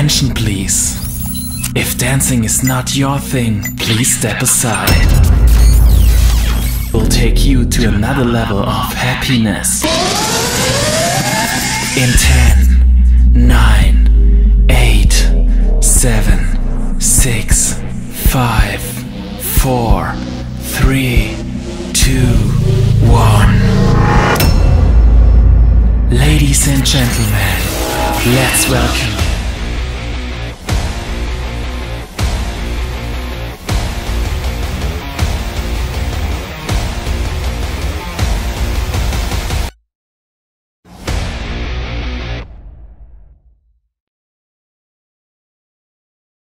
Attention please. If dancing is not your thing, please step aside. We'll take you to another level of happiness. In 10, 9, 8, 7, 6, 5, 4, 3, 2, 1. Ladies and gentlemen, let's welcome